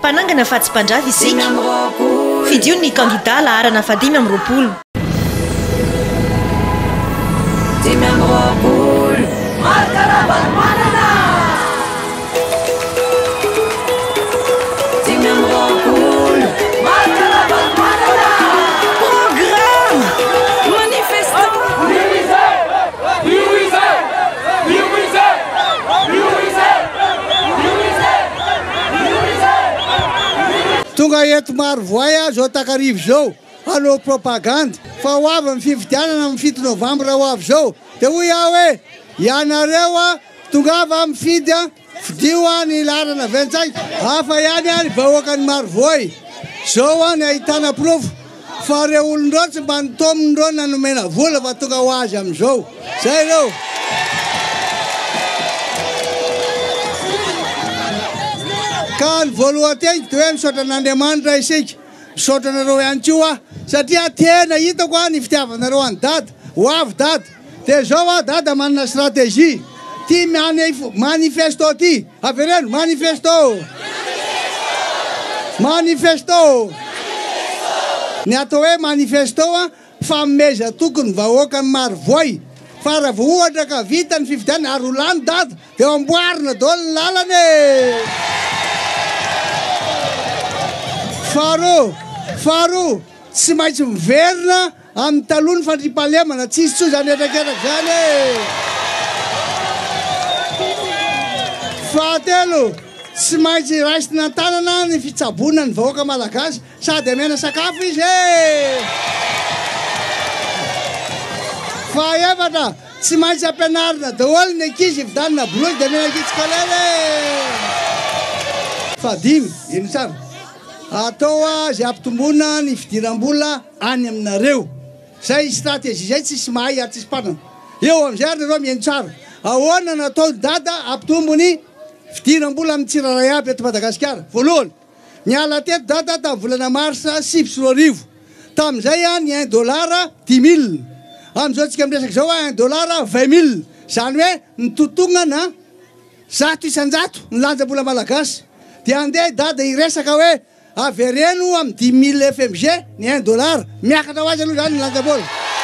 mpanangana fa tsy mpandrafy isika fidio ny kandida laharana fa 5 amby 20 tonga eto maro voay zao takarivo zao anao propagande fa ho avy amin'ny fifidianana amin'ny 7 novambra ho avy zao dia hoy aho hoe ianareo a tongava mifidy a fidio a ny larana ventsay hafa ihany any vahoakany maro voay zao a ny ahitana profo fa reo olondreo tsy mba nitomindreo nanomena vola fa tonga ho azy am'izao zay reo ka ny voalohan-teny dia hoe misaotra an'Andriamanitra isika misaotra anareo ihany koa satria tena hitako a ny fitiavanareo any dada ho avy dada dia zao a dada manana stratégie ty manifesto ty avereno manifesto ny atao hoe manifesto a fameza tokony vahoaka ny maro voay fa raha vo ohatra ka vita ny fifidiana ary ho lany dada dia amboarina daholo ny lalany faro tsy maintsy miverina amin'ny talony fandripalemana tsisy tso zany etrakeraka zany fahatelo tsy maintsy raisina an-tanana ny fitsabona ny vahoaka malagasy sady amena sakafo izy fahaefatra tsy maintsy ampianarina daholo ny ankizy vidanina boloky dia amena kitsikalaly fadimy ino tsara atao a zay ampitomboana ny fidiram-bola any aminareo zay stratégie zay tsisy mahay ary tsisy mpanana eo am'izay ary nareo mihaino tsara ahoana natao dada ampitombony fidiram-bola amin'ny tsiraray aby eto Madagasikara voalohany niala teto dada tamin'ny volana marsa 7 tamin'izay a ny $1 10 000 am'izao tsika miresaky zao a $20 20 000 zany hoe nitotongana 100 isan-jato ny lanjam-bola malagasy dia andeha dada iresaka hoe avereno amin'ny 10 000 FMG ny $1 miakatra ho azy aloha zany ny lanjam-bola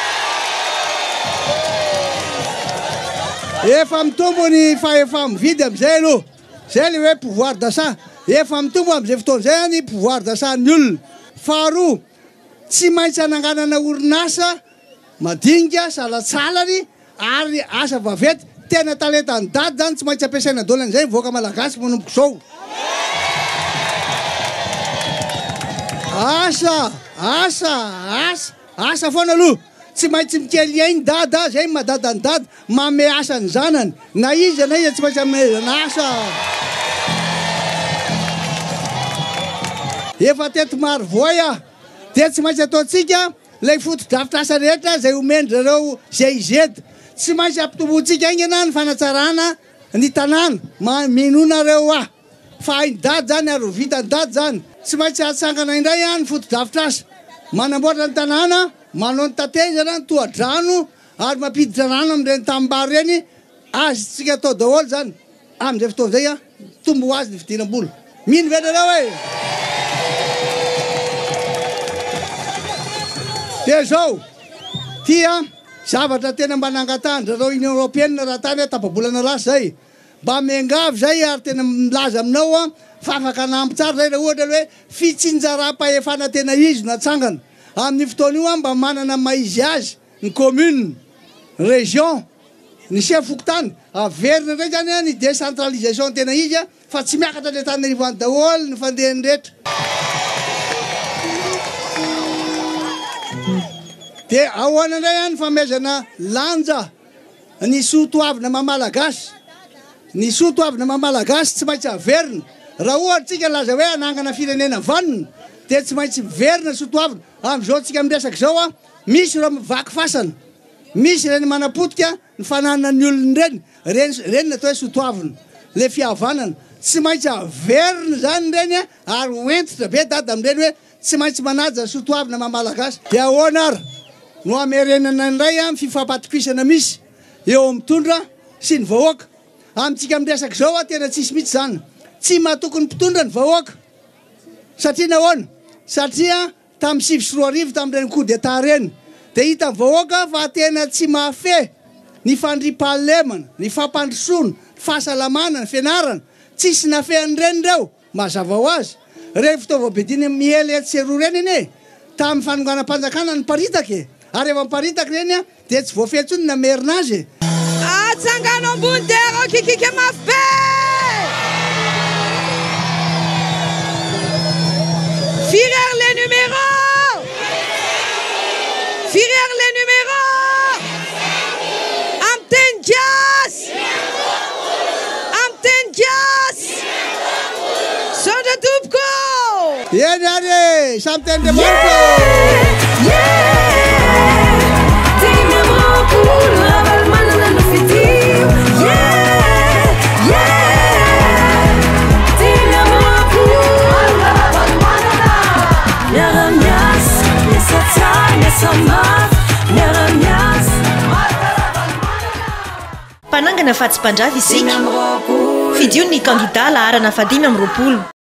efa mitombo ny fahefa mividy am'izay aloha zay le hoe pouvoir d'achat efa mitombo am'izay fotoana zay any pouvoir d'achat ny olona faharoa tsy maintsy ananganana orinasa madinika salatsalany ary asa vavety tena talenta ny dady zany tsy maintsy ampiasaina daholo an'izay mivoaka malagasy manomboko zao asa foana aloha tsy maintsy mikely ainy dada zay madada ny dada mame asa ny zanany na izy tsy maintsy amezana asa efa teto maro voay dia tsy maintsy ataotsika lay foto-davitra asa rehetra zay omendrareo zay izety tsy maintsy ampitombotsika iny ana ny fanatsarana ny tanàna minonareo fa hainy dady zany ary vitany dady zany tsy maintsy atsangana indray ny foto-davitra asa manamboatra ny tanàna manao ny tatezana ny toadrano ary mampiditra rano amin'ireny tambary reny azy tsika atao daholo zany amin'izay fotoana zay tombo azy ny fidiram-bola mino venareo dia zao tia zavatra tena mba nangatandrareo Union Européenne raha tany hoe tapabolana lasa zay mba miangavy zay ary tena milaza aminao fa afaka anampy tsara zay raha ohatra hoe fitsinjaram-pahefana tena izy natsangana amin'ny fotoana io mba manana maizy azy ny commune région ny chef fokotany averina ndray zany ny décentralisation tena izy fa tsy miakatra le tany rivany daholo ny fandehany rehetra dia ahoana indray ny famezana lanja ny sotoavina mamalagasy ny sotoavina mamalagasy tsy maintsy averina raha ohatra tsika laza hoe anangana firenena vanina dia tsy maintsy miverina sotoavina am'izao tsika miresaka zao misy reo mivaky fasana misy reny manapotika ny fananana ny olony reny natao hoe sotoavina le fihavanana tsy maintsy averina zany reny ary oentitra be dada am'ireny hoe tsy maintsy manaja sotoavina mamalagasy dia ahoana ary no amerenana indray amin'ny fifampatokisana misy eo mitondra sy ny vahoaka amintsika miresaka zao tena tsisy mihitsy zany tsy mahatokony mpitondra ny vahoaka satria nahoana satria tamin'ny 7 tamin'ireny coup d'état reny dia hita vahoaka fa tena tsy mafe ny fandripahalemana ny fampandrosoana fahasalamana ny fianarana tsisy nafehan'ireny reo mazava ho azy reny fitaovam-bediny miely etseroa reny eny e tamin'ny fanonganam-panjakana ny paritaka ary efa miparitaka reny a dia tsy voafetsony namerina azy atsangano ambony tera kikika mafy be firer les numéros amten jas sonda tupko eny ary samtende marko mpanangana fatsy mpandrava isika fidio ny kandida laharana 5 amby 20